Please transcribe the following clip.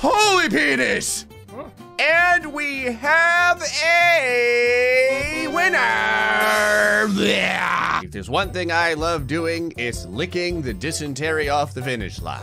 Holy penis! And we have a winner! If there's one thing I love doing, it's licking the dysentery off the finish line.